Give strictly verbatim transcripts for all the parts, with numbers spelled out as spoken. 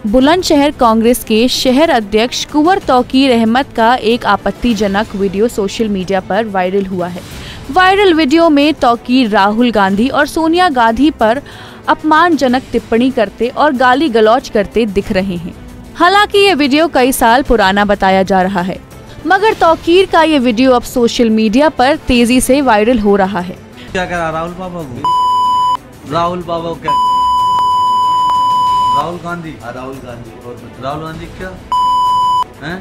बुलंदशहर कांग्रेस के शहर अध्यक्ष कुंवर तौकीर अहमद का एक आपत्तिजनक वीडियो सोशल मीडिया पर वायरल हुआ है। वायरल वीडियो में तौकीर राहुल गांधी और सोनिया गांधी पर अपमानजनक टिप्पणी करते और गाली गलौज करते दिख रहे हैं। हालांकि ये वीडियो कई साल पुराना बताया जा रहा है, मगर तौकीर का ये वीडियो अब सोशल मीडिया पर तेजी से वायरल हो रहा है। क्या करा राहुल बाबा को? राहुल बाबा क्या? राहुल गांधी राहुल गांधी और राहुल गांधी क्या हैं?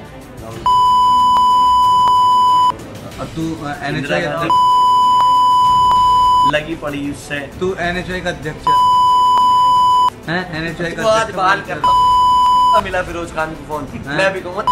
अब तू एनएचआई लगी पड़ी उससे। तू एनएचआई का अध्यक्ष है? एनएचआई का अध्यक्ष बाल करता मिला फिरोज खान को फोन, मैं भी कहूँगा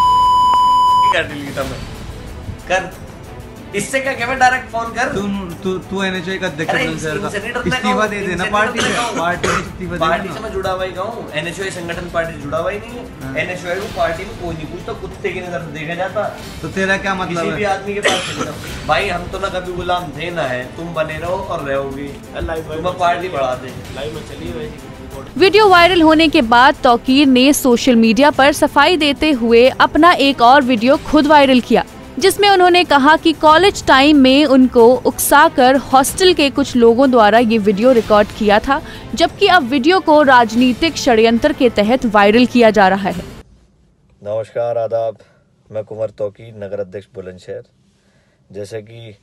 कर डिलीट मैं कर, इससे क्या क्या डायरेक्ट फोन कर। तू तू तू एनएचआई का अध्यक्ष है, इस्तीफा दे देना पार्टी से। पार्टी से इस्तीफा दे देना। पार्टी से मैं जुड़ा हुआ ही कहूँ, एनएचआई संगठन पार्टी से जुड़ा हुआ ही नहीं है। एनएचआई को पार्टी में कोई नहीं पूछता, कुत्ते की नजर से देखा जाता। तो तेरा क्या मतलब है? किसी भी आदमी के पास चले जाओ भाई, हम तो ना कभी गुलाम थे ना है, तुम बने रहो और रहोगे। तुम पार्टी बढ़ा दे। लाइव में चलिए। वीडियो वायरल होने के बाद तौकीर ने सोशल मीडिया पर सफाई देते हुए अपना एक और वीडियो खुद वायरल किया, जिसमें उन्होंने कहा कि कॉलेज टाइम में उनको उकसाकर हॉस्टल के कुछ लोगों द्वारा ये वीडियो रिकॉर्ड किया था, जबकि अब वीडियो को राजनीतिक षड्यंत्र के तहत वायरल किया जा रहा है। नमस्कार, आदाब। मैं कुंवर तौकीर, नगर अध्यक्ष बुलंदशहर। जैसे कि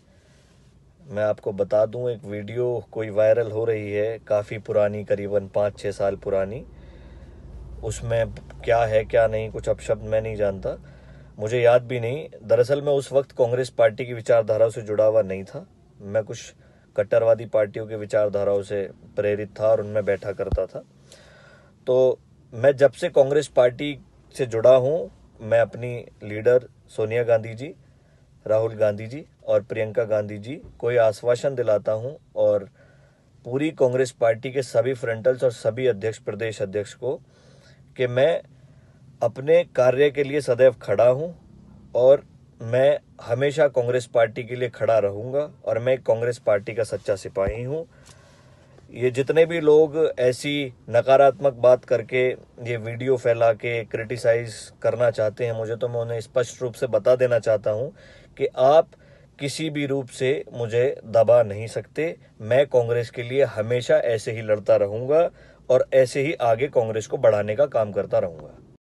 मैं आपको बता दूं, एक वीडियो कोई वायरल हो रही है, काफ़ी पुरानी, करीबन पाँच छः साल पुरानी। उसमें क्या है क्या नहीं, कुछ अपशब्द मैं नहीं जानता, मुझे याद भी नहीं। दरअसल मैं उस वक्त कांग्रेस पार्टी की विचारधारा से जुड़ा हुआ नहीं था। मैं कुछ कट्टरवादी पार्टियों की विचारधाराओं से प्रेरित था और उनमें बैठा करता था। तो मैं जब से कांग्रेस पार्टी से जुड़ा हूँ, मैं अपनी लीडर सोनिया गांधी जी, राहुल गांधी जी और प्रियंका गांधी जी को ये आश्वासन दिलाता हूँ, और पूरी कांग्रेस पार्टी के सभी फ्रंटल्स और सभी अध्यक्ष, प्रदेश अध्यक्ष को, कि मैं अपने कार्य के लिए सदैव खड़ा हूं और मैं हमेशा कांग्रेस पार्टी के लिए खड़ा रहूंगा, और मैं कांग्रेस पार्टी का सच्चा सिपाही हूं। ये जितने भी लोग ऐसी नकारात्मक बात करके ये वीडियो फैला के क्रिटिसाइज करना चाहते हैं मुझे, तो मैं उन्हें स्पष्ट रूप से बता देना चाहता हूं कि आप किसी भी रूप से मुझे दबा नहीं सकते। मैं कांग्रेस के लिए हमेशा ऐसे ही लड़ता रहूंगा और ऐसे ही आगे कांग्रेस को बढ़ाने का काम करता रहूंगा।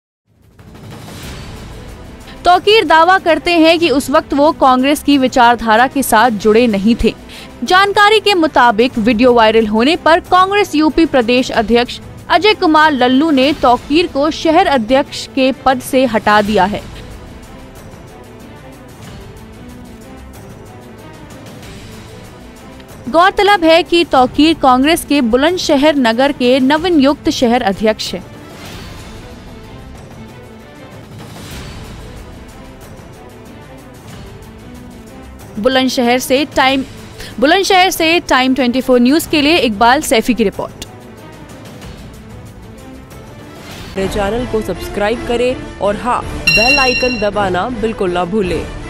तौकीर दावा करते हैं कि उस वक्त वो कांग्रेस की विचारधारा के साथ जुड़े नहीं थे। जानकारी के मुताबिक वीडियो वायरल होने पर कांग्रेस यूपी प्रदेश अध्यक्ष अजय कुमार लल्लू ने तौकीर को शहर अध्यक्ष के पद से हटा दिया है। गौरतलब है कि तौकीर कांग्रेस के बुलंदशहर नगर के नवनियुक्त शहर अध्यक्ष हैं। बुलंदशहर से टाइम बुलंदशहर से टाइम चौबीस न्यूज के लिए इकबाल सैफी की रिपोर्ट। मेरे चैनल को सब्सक्राइब करें और हाँ, बेल आइकन दबाना बिल्कुल ना भूलें।